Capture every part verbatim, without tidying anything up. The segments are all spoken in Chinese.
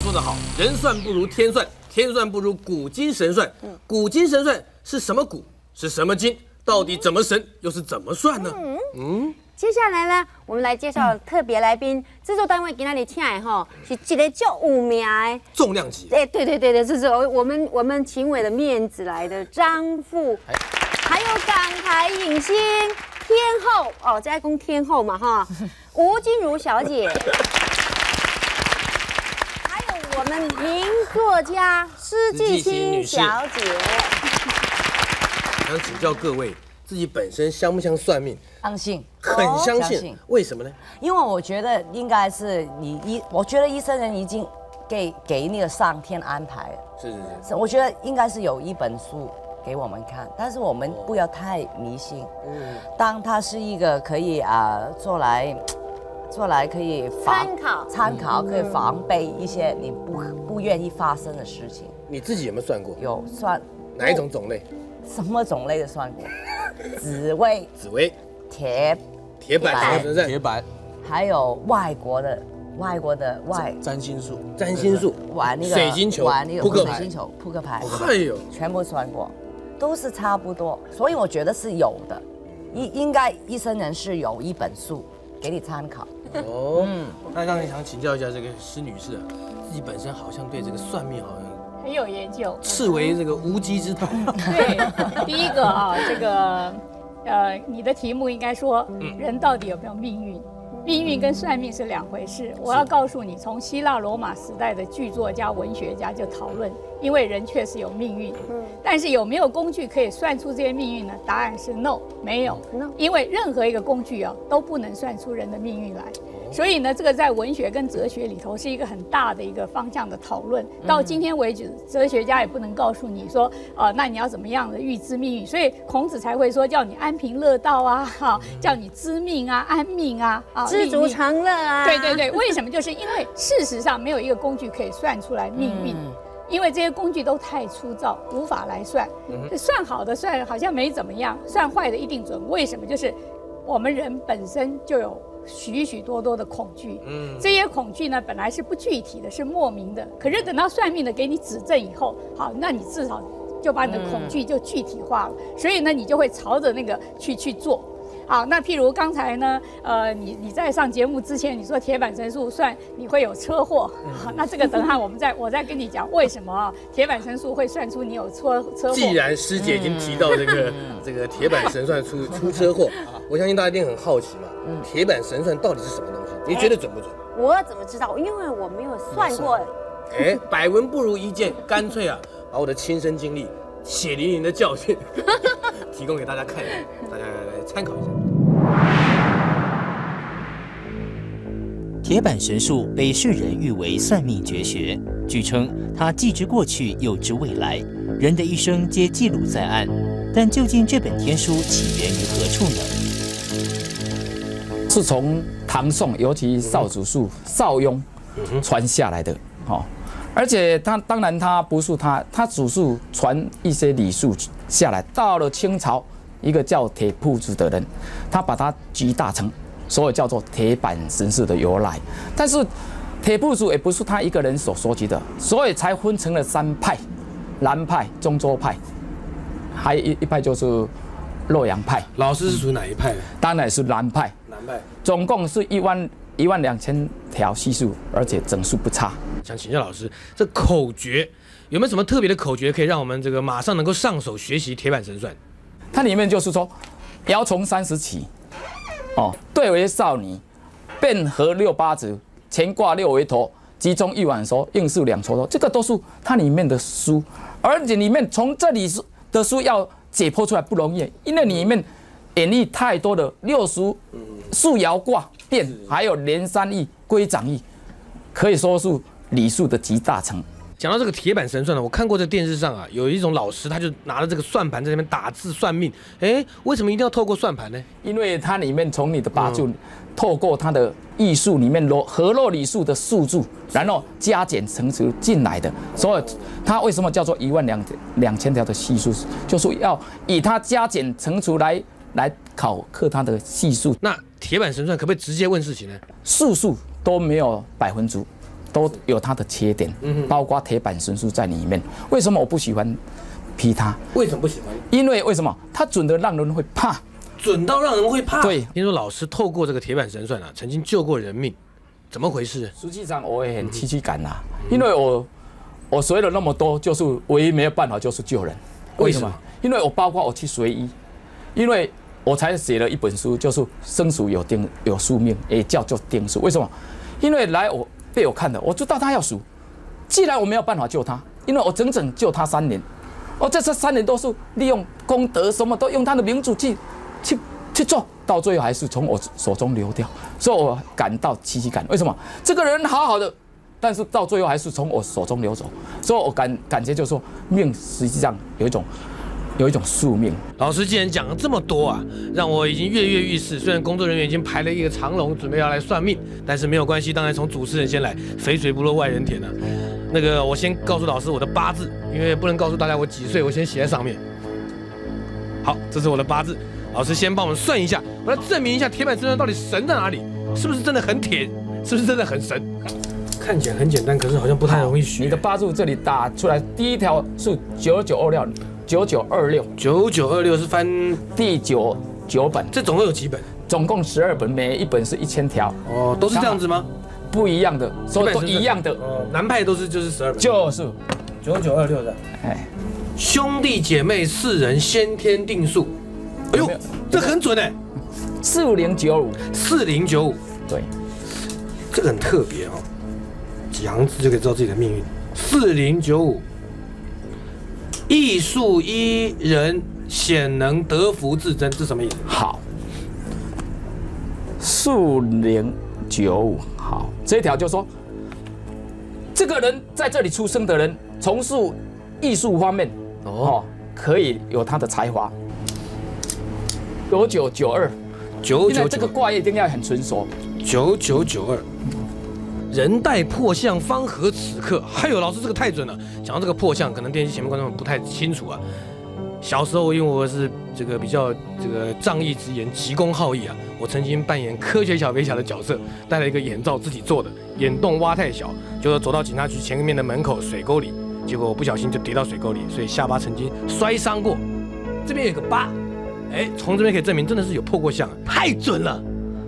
说得好，人算不如天算，天算不如古今神算。古今神算是什么古？是什么今？到底怎么神？又是怎么算呢？嗯。 接下来呢，我们来介绍特别来宾。制作单位今天里请的哈，是一个叫有名的重量级。 哎，对对对对，这是我们我们秦伟的面子来的张富，还有港台影星天后哦，这爱公天后嘛哈，吴君如小姐，还有我们名作家施季新小姐。 想请教各位。 自己本身相不相算命？ 相信， 很相信。 信为什么呢？ 因为我觉得应该是你医，我觉得医生人已经给给那个上天安排了。 是是是。 是，我觉得应该是有一本书给我们看，但是我们不要太迷信。嗯。当它是一个可以啊、呃、做来做来可以防参考参考，可以防备一些你不不愿意发生的事情。 你自己有没有算过？ 有算。 哪一种种类？ 什么种类的算过？ 紫薇、 紫薇、 铁铁板神算、 铁板， 还有外国的外国的外占星术、 占星术， 玩那个水晶球、 玩那个扑克牌、 水晶球、扑克牌， 哎呦， 全部算过，都是差不多，所以我觉得是有的，应应该医生人是有一本书给你参考。 哦，嗯，那让你想请教一下这个施女士啊，自己本身好像对这个算命好像。 很有研究， 视为这个无稽之谈。 对，第一个啊，这个呃，你的题目应该说，人到底有没有命运？命运跟算命是两回事。我要告诉你，从希腊罗马时代的剧作家、文学家就讨论，因为人确实有命运，但是有没有工具可以算出这些命运呢？答案是 no， 没有。因为任何一个工具啊，都不能算出人的命运来。 所以呢，这个在文学跟哲学里头是一个很大的一个方向的讨论。到今天为止，哲学家也不能告诉你说，呃，那你要怎么样的预知命运？所以孔子才会说叫你安贫乐道啊，哈，叫你知命啊、安命啊，啊， 知足常乐啊。 对对对，为什么？就是因为事实上没有一个工具可以算出来命运。 因为这些工具都太粗糙，无法来算。算好的算好像没怎么样，算坏的一定准。为什么？就是我们人本身就有许许多多的恐惧。嗯，这些恐惧呢，本来是不具体的，是莫名的。可是等到算命的给你指正以后，好，那你至少就把你的恐惧就具体化了。所以呢，你就会朝着那个去去做。 好，那譬如刚才呢，呃，你你在上节目之前，你说铁板神术算你会有车祸，好，那这个等下我们再我再跟你讲为什么啊，铁板神术会算出你有车车祸。 既然师姐已经提到这个这个铁板神算出出车祸，我相信大家一定很好奇嘛，铁板神算到底是什么东西？你觉得准不准？ 我怎么知道？因为我没有算过。 哎，百闻不如一见，干脆啊，把我的亲身经历、血淋淋的教训提供给大家看一下，大家来参考一下。 铁板神术被世人誉为算命绝学，据称它既知过去又知未来，人的一生皆记录在案。但究竟这本天书起源于何处呢？ 是从唐宋，尤其邵祖术、邵雍传下来的。哦，而且他当然他不是他，他祖术传一些礼数下来，到了清朝，一个叫铁铺子的人，他把它集大成。 所以叫做铁板神术的由来，但是铁铺子也不是他一个人所收集的，所以才分成了三派：南派、中州派，还有一一派就是洛阳派。 老师是属于哪一派的？ 当然是南派。 南派， 总共是一万一万两千条细数，而且整数不差。 想请教老师，这口诀有没有什么特别的口诀，可以让我们这个马上能够上手学习铁板神算？ 它里面就是说，爻从三十起。 哦，对为少女，变合六八子，乾卦六为头，集中一晚熟，应数两蹉跎，这个都是它里面的书，而且里面从这里的书要解剖出来不容易，因为里面演绎太多的六书、数爻卦变，还有连三易、归掌易，可以说是礼数的集大成。 讲到这个铁板神算呢，我看过在电视上啊，有一种老师他就拿了这个算盘在那边打字算命。哎，为什么一定要透过算盘呢？ 因为它里面从你的八字，嗯、透过它的艺术里面罗合络礼数的数字，然后加减乘除进来的。所以它为什么叫做一万两两千条的系数，就是要以它加减乘除来来考克它的系数。 那铁板神算可不可以直接问事情呢？ 数数都没有百分足。 都有它的缺点，包括铁板神术在里面。为什么我不喜欢劈它？ 为什么不喜欢？ 因为为什么它准的让人会怕？ 准到让人会怕。 对， 听说老师透过这个铁板神算啊，曾经救过人命，怎么回事？ 实际上我也很戚戚感呐，因为我我学了那么多，就是唯一没有办法就是救人。为什么？因为我包括我去学医，因为我才写了一本书，就是生死有定有宿命，也叫做定数。为什么？因为来我被我看的，我知道他要死，既然我没有办法救他，因为我整整救他三年，我这这三年都是利用功德，什么都用他的名字去去去做，到最后还是从我手中流掉，所以我感到戚戚感。为什么？这个人好好的，但是到最后还是从我手中流走，所以我感感觉就是说，命实际上有一种。有一种宿命。 老师既然讲了这么多啊，让我已经跃跃欲试。虽然工作人员已经排了一个长龙，准备要来算命，但是没有关系，当然从主持人先来，肥水不落外人田啊。那个，我先告诉老师我的八字，因为不能告诉大家我几岁，我先写在上面。好，这是我的八字，老师先帮我们算一下，我来证明一下铁板神算到底神在哪里，是不是真的很铁，是不是真的很神？看起来很简单，可是好像不太容易学。 你的八字这里打出来，第一条是九九二六。九九二六， 九九二六是翻第九九本， 这总共有几本？ 总共十二本，每一本是一千条。 哦，都是这样子吗？ 不一样的，所以都一样的。 哦，南派都是就是十二本。 就是九九二六的。哎，兄弟姐妹四人先天定数。哎呦，这很准哎。 四零九五， 四零九五。 对， 这个很特别哦，几行字就可以知道自己的命运。四零九五。艺术一人显能得福自珍，这什么意思？ 好，四零九五，好，这一条就说，这个人在这里出生的人，从事艺术方面，哦，可以有他的才华。九九九二， 九九这个卦一定要很纯熟。 九九九二。人待破相方合此刻，还有老师这个太准了。讲到这个破相，可能电视前面观众不太清楚啊。小时候因为我是这个比较这个仗义直言、急公好义啊，我曾经扮演科学小飞侠的角色，戴了一个眼罩自己做的，眼洞挖太小，就走到警察局前面的门口水沟里，结果我不小心就跌到水沟里，所以下巴曾经摔伤过。这边有个疤，哎，从这边可以证明真的是有破过相，太准了。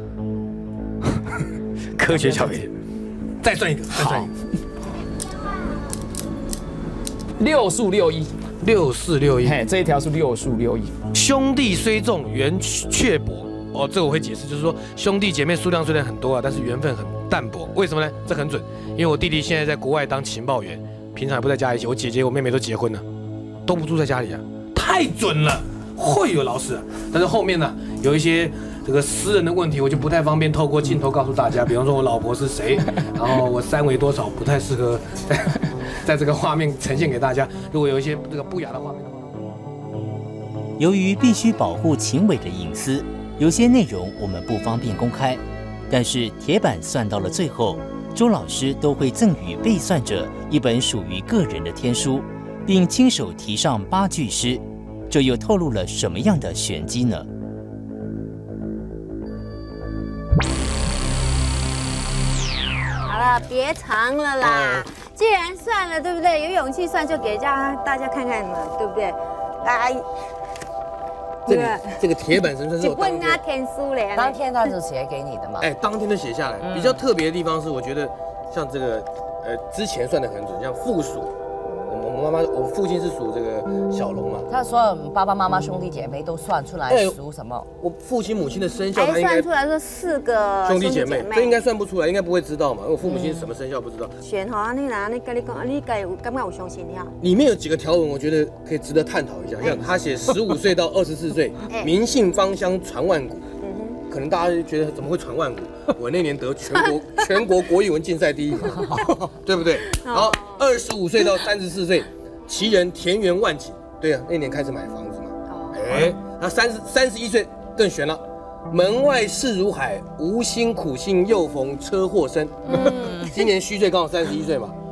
科学小飞侠。再算一个，再算一个。 六数六一， 六四六一， 嘿，这一条是六数六一。 兄弟虽众，缘却薄。哦，这个我会解释，就是说兄弟姐妹数量虽然很多啊，但是缘分很淡薄。为什么呢？这很准，因为我弟弟现在在国外当情报员，平常也不在家一起。我姐姐、我妹妹都结婚了，都不住在家里啊，太准了，会有老师啊。但是后面呢，有一些。这个私人的问题我就不太方便透过镜头告诉大家，比方说我老婆是谁，然后我三围多少，不太适合在在这个画面呈现给大家。如果有一些这个不雅的画面的话， 由于必须保护秦伟的隐私，有些内容我们不方便公开。但是铁板算到了最后，周老师都会赠予被算者一本属于个人的天书，并亲手题上八句诗，这又透露了什么样的玄机呢？ 好了，别藏了啦！既然算了，对不对？有勇气算，就给大大家看看嘛，对不对？来， 这个这个铁板神算是我问他天书嘞， 当天他是写给你的嘛？ 哎，当天就写下来。比较特别的地方是，我觉得像这个呃之前算的很准，像复数。我妈妈，我父亲是属这个小龙嘛。 他说爸爸妈妈兄弟姐妹都算出来属什么？ 我父亲母亲的生肖， 还算出来说四个兄弟姐妹，这应该算不出来，应该不会知道嘛，因为我父母亲什么生肖不知道。 选哈，你拿你跟你讲，你该有感觉有相信呀？ 里面有几个条文，我觉得可以值得探讨一下。像他写十五岁到二十四岁，民信芳香传万古。可能大家就觉得怎么会传万古？我那年得全国全国国语文竞赛第一名，对不对？然后二十五岁到三十四岁，其人田园万顷，对啊，那年开始买房子嘛。哎，那三十三十一岁更悬了，门外事如海，无心苦心又逢车祸生。嗯，今年虚岁刚好三十一岁嘛。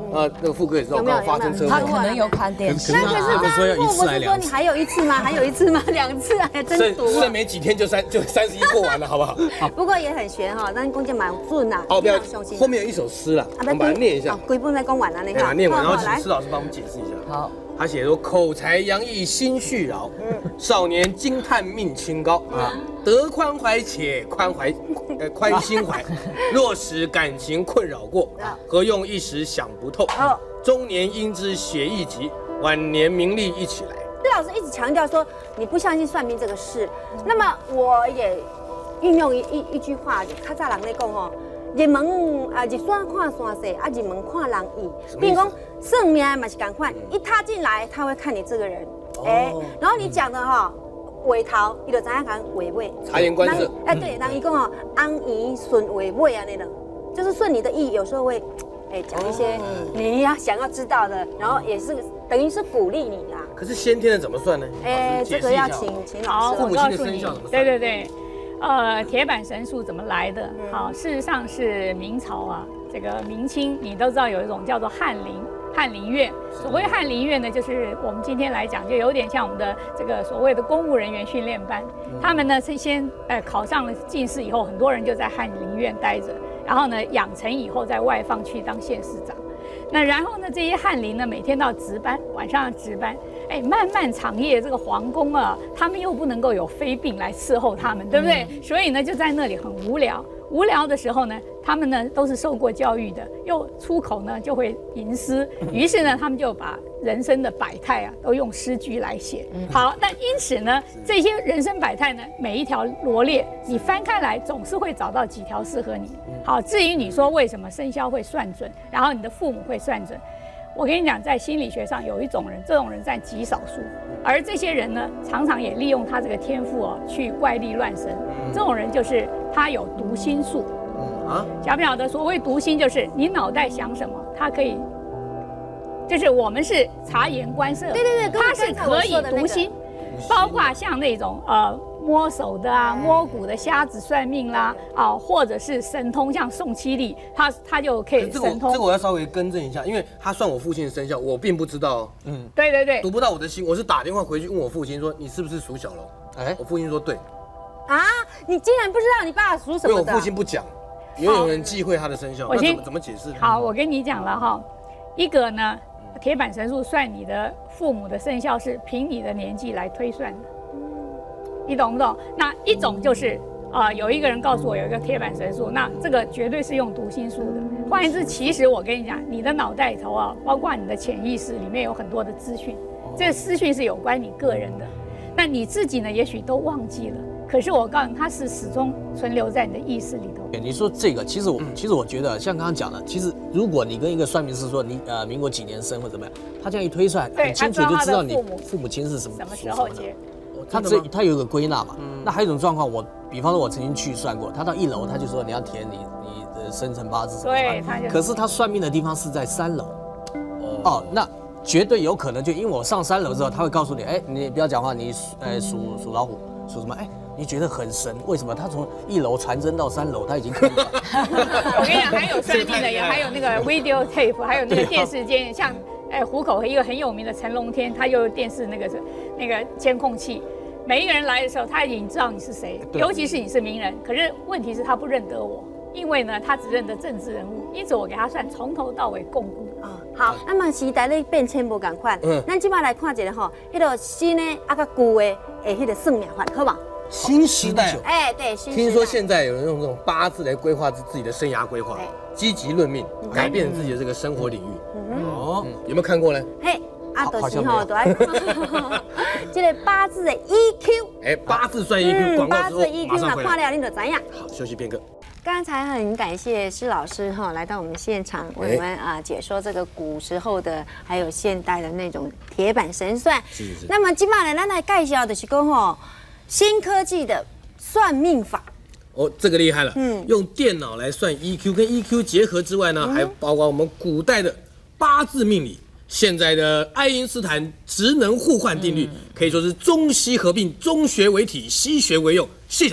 啊，那个富哥也知道， 有没有刚好发生车他祸， 可能有看电视。 那可是他们说要一张富不次还两次是说你还有一次吗？还有一次吗？两次啊，还真剩毒啊剩！没几天就三就三十一过完了，好不好？ 不过也很悬哈，但是弓箭蛮准呐。 好，不要小心。 后面有一首诗啦，我啊们把它念一下。 规本在公完了，你对啊， 看。 念完，然后好请施老师帮我们解释一下。 好， 他写说：“口才洋溢心绪饶，少年惊叹命清高啊，得宽怀且宽怀，呃宽心怀。若使感情困扰过，何用一时想不透？中年应知血易急，晚年名利一起来。” 施老师一直强调说你不相信算命这个事，那么我也运用一一一句话，就较早人在讲吼。日门啊，日山看山势，啊日门看人意。比如讲算命嘛是赶快，一踏进来他会看你这个人，哎，然后你讲的哈尾头，你就知影讲尾尾。 察言观色。 哎，对，人伊讲哦，安宜顺尾尾啊那种，就是顺你的意，有时候会哎讲一些你要想要知道的，然后也是等于是鼓励你啦。 可是先天的怎么算呢？ 哎，这个要请请老师。 好，我告诉你父母亲的生肖怎么，算对对对，呃，铁板神术怎么来的？好，事实上是明朝啊，这个明清你都知道有一种叫做翰林。翰林院，所谓翰林院呢，就是我们今天来讲，就有点像我们的这个所谓的公务人员训练班。他们呢是先呃考上了进士以后，很多人就在翰林院待着，然后呢养成以后再外放去当县市长。那然后呢，这些翰林呢每天都要值班，晚上要值班，哎，漫漫长夜，这个皇宫啊，他们又不能够有妃嫔来伺候他们，对不对？嗯、所以呢就在那里很无聊。无聊的时候呢，他们呢都是受过教育的，又出口呢就会吟诗，于是呢他们就把人生的百态啊都用诗句来写。好，那因此呢，这些人生百态呢，每一条罗列，你翻开来总是会找到几条适合你。好，至于你说为什么生肖会算准，然后你的父母会算准，我跟你讲，在心理学上有一种人，这种人占极少数，而这些人呢，常常也利用他这个天赋哦，去怪力乱神。这种人就是他有读心术。啊，晓不晓得？所谓读心，就是你脑袋想什么，他可以，就是我们是察言观色， 对对对， 他是可以读心，包括像那种呃。摸手的啊，摸骨的瞎子算命啦，啊，或者是神通，像宋七力，他他就可以神通。 这个我要稍微更正一下，因为他算我父亲的生肖，我并不知道。 嗯，对对对， 读不到我的心，我是打电话回去问我父亲说你是不是属小龙？哎，我父亲说对。 啊，你竟然不知道你爸属什么的？ 因为我父亲不讲，也有人忌讳他的生肖，那怎么怎么解释？ 好，我跟你讲了哈，一个呢，铁板神术算你的父母的生肖是凭你的年纪来推算的。你懂不懂？那一种就是啊、呃，有一个人告诉我有一个铁板神术，那这个绝对是用读心术的。换言之，其实我跟你讲，你的脑袋里头啊，包括你的潜意识里面有很多的资讯，这个资讯是有关你个人的。那你自己呢，也许都忘记了，可是我告诉你，它是始终存留在你的意识里头。 你说这个，其实我其实我觉得，像刚刚讲的，其实如果你跟一个算命师说你呃民国几年生或怎么样，他这样一推算，很清楚就知道你父母亲是什么什么时候结。 他这他有一个归纳嘛，嗯、那还有一种状况，我比方说，我曾经去算过，他到一楼他就说你要填你你的生辰八字什么的， 对，他就可是他算命的地方是在三楼，哦，哦，那绝对有可能就因为我上三楼之后，他会告诉你，哎，你不要讲话，你呃属属老虎，属什么？哎，你觉得很神，为什么？他从一楼传真到三楼，他已经看到。 我跟你讲，还有算命的，也还有那个 video tape， 还有那个电视间，像。哎，湖口一个很有名的陈龙天，他有电视那个那个监控器，每一个人来的时候，他已经知道你是谁，尤其是你是名人。可是问题是，他不认得我，因为呢，他只认得政治人物，因此我给他算从头到尾共估。 啊，好，那么时代咧变迁无共款，嗯，咱今摆来看一下吼，迄个新的啊个旧的诶，迄个算命法，好吧？ 新时代， 哎，对，新时代。 听说现在有人用这种八字来规划自自己的生涯规划，积极论命，改变自己的这个生活领域。哦，有没有看过呢？ 嘿，啊，就是吼，都爱这个八字的 E Q。 哎，八字算 E Q， 广告之后马上回来。 看了你就知影。 好，休息片刻。 刚才很感谢施老师哈来到我们现场，为我们啊解说这个古时候的还有现代的那种铁板神算。 是是。 那么今晚呢，咱来介绍的是讲吼新科技的算命法。 哦，这个厉害了，嗯，用电脑来算 E Q， 跟 E Q 结合之外呢，嗯、还包括我们古代的八字命理，现在的爱因斯坦职能互换定律，嗯、可以说是中西合并，中学为体，西学为用。谢谢大家。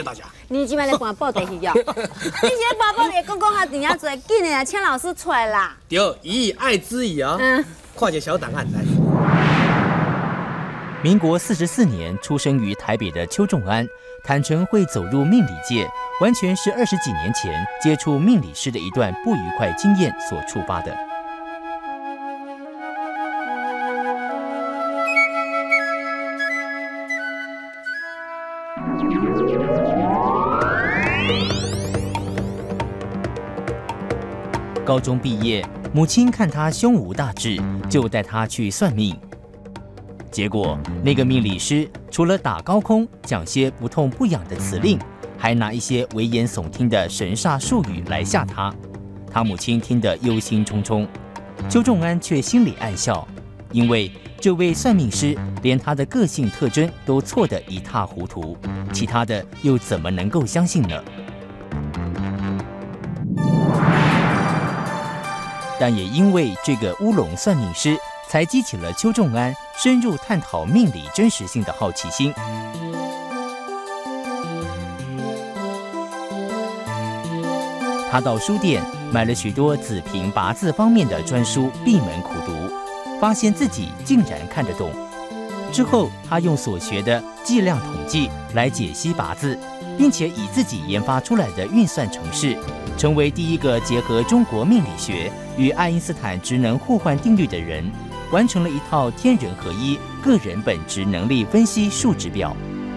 你今摆咧搬布袋去哦？你现在搬布袋讲讲下电影做，紧的啊，请老师出来啦。 对，以以爱之以啊， 嗯， 跨界小档案来。 民国四十四年出生于台北的邱仲安，坦诚会走入命理界，完全是二十几年前接触命理师的一段不愉快经验所触发的。高中毕业，母亲看他胸无大志，就带他去算命。结果，那个命理师除了打高空、讲些不痛不痒的辞令，还拿一些危言耸听的神煞术语来吓他。他母亲听得忧心忡忡，邱仲安却心里暗笑，因为这位算命师连他的个性特征都错得一塌糊涂，其他的又怎么能够相信呢？但也因为这个乌龙算命师，才激起了邱仲安深入探讨命理真实性的好奇心。他到书店买了许多子平八字方面的专书，闭门苦读，发现自己竟然看得懂。之后，他用所学的计量统计来解析八字，并且以自己研发出来的运算程式，成为第一个结合中国命理学与爱因斯坦职能互换定律的人，完成了一套天人合一个人本质能力分析数值表。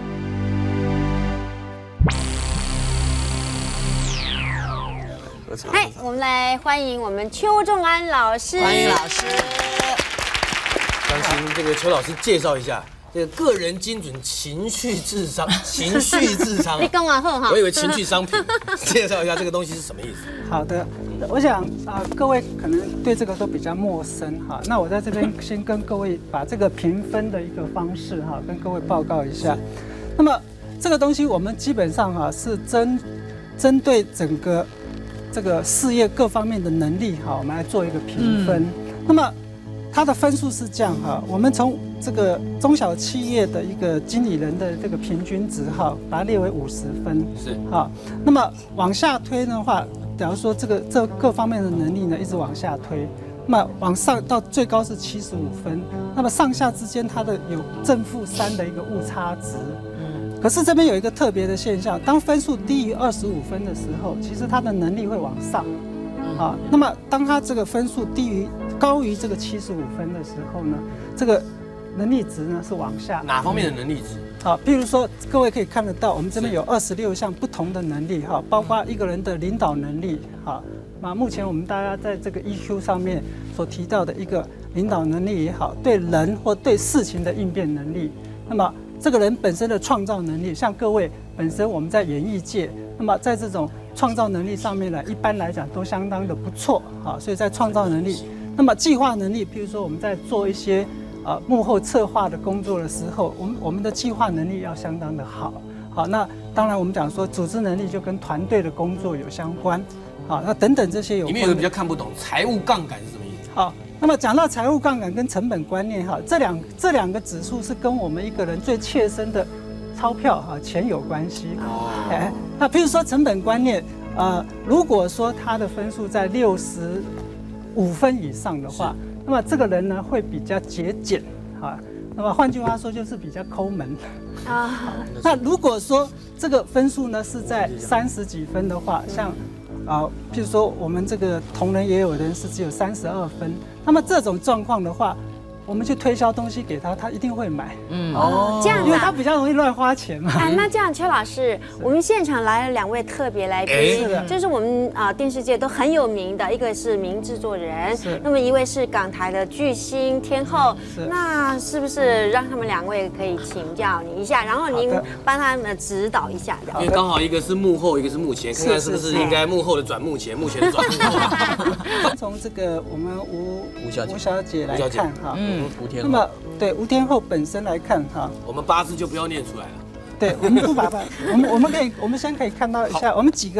嗨，我们来欢迎我们邱仲安老师。 欢迎老师。 相信这个邱老师介绍一下这个个人精准情绪智商，情绪智商。 你跟我好哈。 我以为情绪商品，介绍一下这个东西是什么意思？ 好的，我想啊、呃，各位可能对这个都比较陌生哈。那我在这边先跟各位把这个评分的一个方式哈，跟各位报告一下。那么这个东西我们基本上哈是针针对整个这个事业各方面的能力哈，我们来做一个评分。嗯、那么它的分数是这样哈，我们从这个中小企业的一个经理人的这个平均值哈，把它列为五十分， 是哈。那么往下推的话，假如说这个这各方面的能力呢，一直往下推，那么往上到最高是七十五分，那么上下之间它的有正负三的一个误差值。可是这边有一个特别的现象，当分数低于二十五分的时候，其实他的能力会往上，啊，那么当他这个分数低于高于这个七十五分的时候呢，这个能力值呢是往下。 哪方面的能力值？ 好，譬如说各位可以看得到，我们这边有二十六项不同的能力哈，包括一个人的领导能力哈。那目前我们大家在这个 E Q 上面所提到的一个领导能力也好，对人或对事情的应变能力，那么这个人本身的创造能力，像各位本身我们在演艺界，那么在这种创造能力上面呢，一般来讲都相当的不错哈。所以在创造能力，那么计划能力，譬如说我们在做一些呃幕后策划的工作的时候，我们我们的计划能力要相当的好。好，那当然我们讲说组织能力就跟团队的工作有相关。好，那等等这些有关。 里面有个比较看不懂，财务杠杆是什么意思？ 好。那么讲到财务杠杆跟成本观念哈，这两这两个指数是跟我们一个人最切身的钞票哈钱有关系。哦。哎，那譬如说成本观念，呃，如果说他的分数在六十五分以上的话，那么这个人呢会比较节俭啊。那么换句话说就是比较抠门啊。那如果说这个分数呢是在三十几分的话，像啊，譬如说我们这个同仁也有人是只有三十二分，那么这种状况的话，我们去推销东西给他，他一定会买。嗯哦，这样啊， 因为他比较容易乱花钱嘛。 哎，那这样，邱老师，我们现场来了两位特别来宾，就是我们啊电视界都很有名的，一个是名制作人，那么一位是港台的巨星天后。那是不是让他们两位可以请教你一下，然后您帮他们指导一下的？ 因为刚好一个是幕后，一个是幕前，看看是不是应该幕后的转幕前，幕前的转幕后。 从这个我们吴吴小姐吴小姐来看哈。 嗯，吴天后。 那么对吴天后本身来看哈， 我们八字就不要念出来了。 对，我们不把它，我们我们可以，我们先可以看到一下，我们几个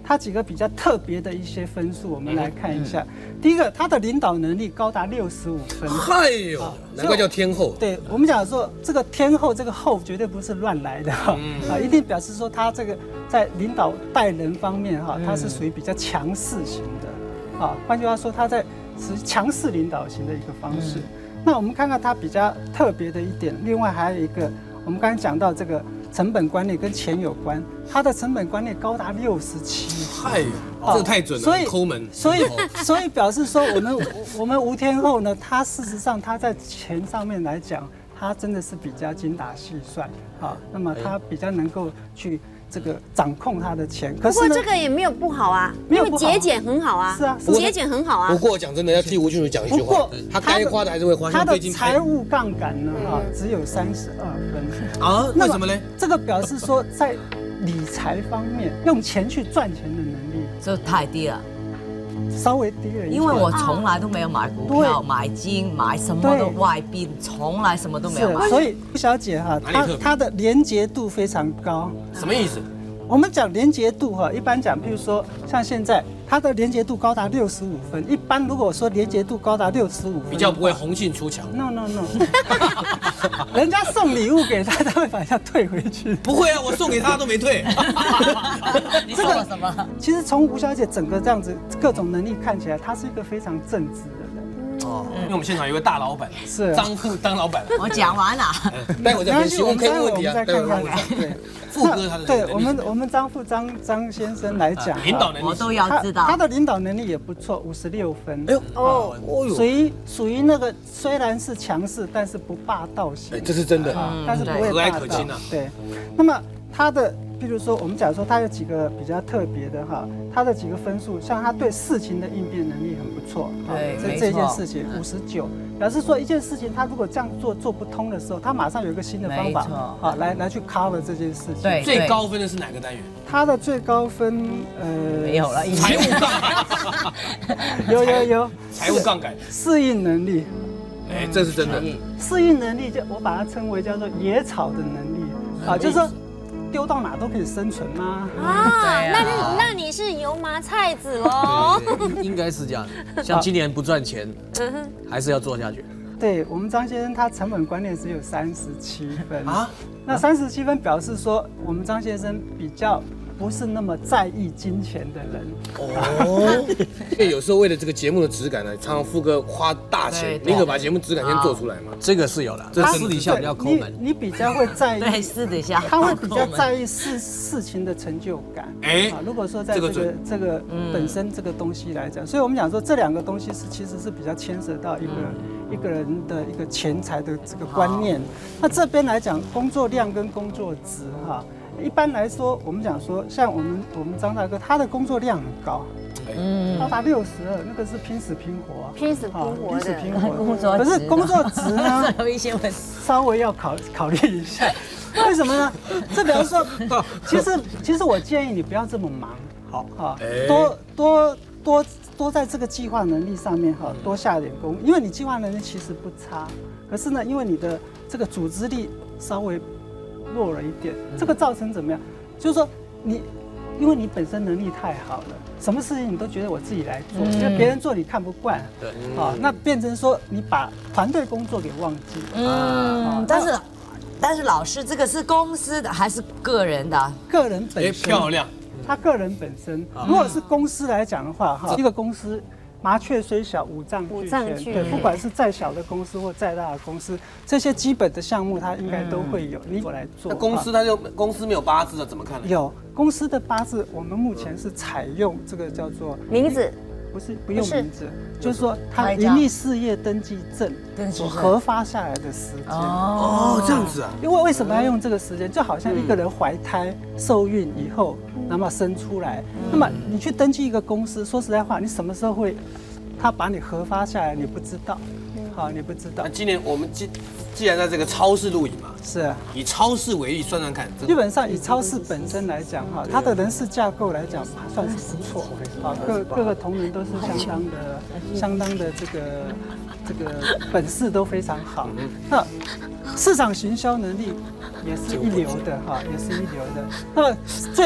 他几个比较特别的一些分数，我们来看一下。第一个，他的领导能力高达六十五分。 嗨呦，难怪叫天后。 对我们讲说，这个天后这个后绝对不是乱来的哈，啊，一定表示说他这个在领导带人方面哈，他是属于比较强势型的，啊，换句话说，他在是强势领导型的一个方式。那我们看看他比较特别的一点，另外还有一个，我们刚才讲到这个成本观念跟钱有关，他的成本观念高达六十七。 嗨，这个太准了， 所以抠门。 所以所以表示说，我们我们吴天后呢，他事实上他在钱上面来讲，他真的是比较精打细算啊。那么他比较能够去这个掌控他的钱。可不过是呢这个也没有不好啊，因为没有不好节俭很好啊。 是啊是节俭很好啊不。过讲真的，要替吴俊如讲一句话不过， 他该花的还是会花。 他的像最近拍财务杠杆呢，哈，只有三十二分。 啊， 那么为什么呢？ 这个表示说，在理财方面，用钱去赚钱的能力这太低了， 稍微低了一点。 因为我从来都没有买股票、买金、买什么的外币，从来什么都没有买。 是，所以吴小姐哈，她哪里特别她的连结度非常高。 什么意思？ 我们讲连结度哈，一般讲，譬如说像现在它的连结度高达六十五分，一般如果说连结度高达六十五分， 比较不会红杏出墙。 No no no， 人家送礼物给他，他会把人家退回去。 不会啊，我送给他都没退。 你送我什么？ 其实从吴小姐整个这样子各种能力看起来，她是一个非常正直的人。 哦，因为我们现场有个大老板， 是张富当老板。 我讲完了。 待会再分析，我可以问问题啊。 再看看。对， 富哥他的对我们我们张富张张先生来讲， 领导能力我都要知道。 他的领导能力也不错，五十六分。 哎呦哦哦属于属于那个虽然是强势，但是不霸道型。 哎，这是真的， 但是不会和蔼霸道可亲啊。 对，那么他的。譬如说，我们讲说他有几个比较特别的哈，他的几个分数，像他对事情的应变能力很不错， 对， 这这件事情五十九，表示说一件事情他如果这样做做不通的时候，他马上有一个新的方法啊，来来去 cover 这件事情。 对， 最高分的是哪个单元？ 他的最高分呃没有了， 财务杠杆， 有有有， 财务杠杆， 适应能力， 哎，这是真的。 适应能力就我把它称为叫做野草的能力啊，就是说。丢到哪都可以生存吗？ 啊，那那你是油麻菜籽喽？ 应该是这样。像今年不赚钱，还是要做下去。 对我们张先生，他成本观念只有三十七分啊。那三十七分表示说，我们张先生比较不是那么在意金钱的人。 哦，因为有时候为了这个节目的质感呢，常常富哥花大钱，宁可把节目质感先做出来嘛。 这个是有的，这私底下比较抠门。 你比较会在意， 对，私底下他会比较在意事事情的成就感。哎，如果说在这个这个本身这个东西来讲，所以我们讲说这两个东西是其实是比较牵涉到一个一个人的一个钱财的这个观念。那这边来讲，工作量跟工作值哈。一般来说，我们讲说，像我们我们张大哥，他的工作量很高，嗯，高达六十二，那个是拼死拼活， 拼死拼活， 拼死拼活。 工作可是工作值呢， 有一些问题， 稍微要考考虑一下。为什么呢？这比方说，其实其实我建议你不要这么忙，好啊，多多多多在这个计划能力上面哈，多下点功，因为你计划能力其实不差，可是呢，因为你的这个组织力稍微弱了一点，这个造成怎么样？就是说你，因为你本身能力太好了，什么事情你都觉得我自己来做，因为别人做你看不惯，对，啊，那变成说你把团队工作给忘记了。 嗯，但是但是老师，这个是公司的还是个人的？ 个人本身漂亮， 他个人本身，如果是公司来讲的话，哈，一个公司。麻雀虽小，五脏俱全。对，不管是再小的公司或再大的公司，这些基本的项目它应该都会有，你我来做。 那公司它就公司没有八字的，怎么看呢？ 有公司的八字，我们目前是采用这个叫做名字， 不是不用名字，就是说它营利事业登记证所核发下来的时间。 哦，这样子啊。 因为为什么要用这个时间？就好像一个人怀胎受孕以后。那么生出来，那么你去登记一个公司，说实在话，你什么时候会，他把你核发下来，你不知道，好，你不知道。 那今年我们既既然在这个超市录影嘛， 是啊， 以超市为例算算看， 基本上以超市本身来讲哈，它的人事架构来讲还算是不错，啊，各各个同仁都是相当的相当的这个这个本事都非常好，那市场行销能力。也是一流的哈，也是一流的。那么最特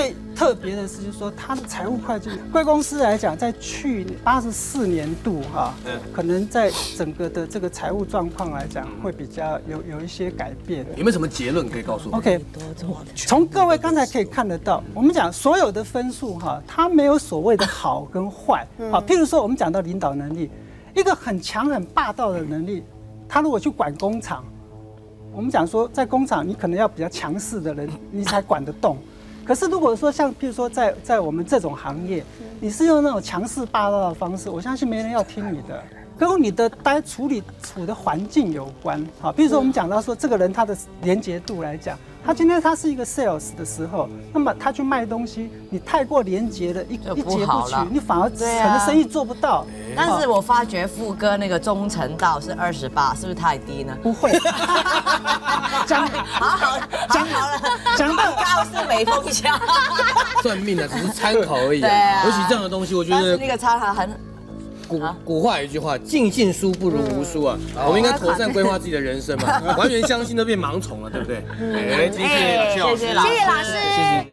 特别的是，就是说它的财务会计，贵公司来讲，在去八十四年度哈，可能在整个的这个财务状况来讲，会比较有有一些改变。 有没有什么结论可以告诉我 ？OK， 从各位刚才可以看得到，我们讲所有的分数哈，它没有所谓的好跟坏。好，譬如说我们讲到领导能力，一个很强很霸道的能力，他如果去管工厂。我们讲说，在工厂你可能要比较强势的人，你才管得动。可是如果说像，譬如说在在我们这种行业，你是用那种强势霸道的方式，我相信没人要听你的，跟你的待处理处的环境有关。好，比如说我们讲到说，这个人他的连结度来讲，他今天他是一个 sales 的时候，那么他去卖东西，你太过连结了，一一结不取，你反而可能生意做不到。 但是我发觉富哥那个忠诚度是二十八，是不是太低呢？ 不会，讲好好讲好了， 讲到高是美风枪， 算命啊，只是参考而已。 对啊， 尤其这样的东西，我觉得那个参考很。 古古话有一句话，尽信书不如无书啊。我们应该妥善规划自己的人生嘛，完全相信都变盲从了，对不对？哎，谢谢老师， 谢谢老师， 谢谢老师。